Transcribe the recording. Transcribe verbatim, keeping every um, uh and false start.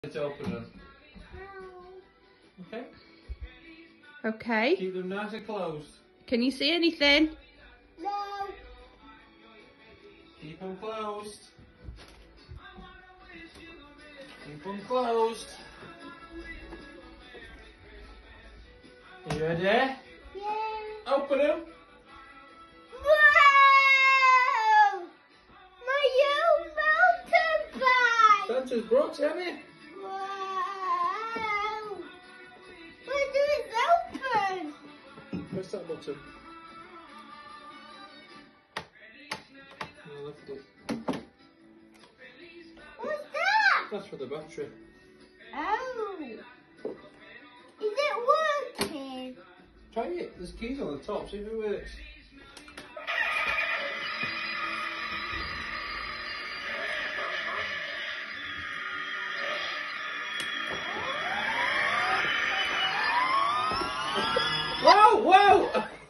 To open them. Okay. Okay. Keep them nice and closed. Can you see anything? No. Keep them closed. Keep them closed. Are you ready? Yeah. Open them. Whoa! My own mountain bike. Santa's brought it, haven't you? Wow! Where do it open? Press that button. I'll lift it. What's that? That's for the battery. Oh. Is it working? Try it. There's keys on the top. See if it works. Whoa! Whoa!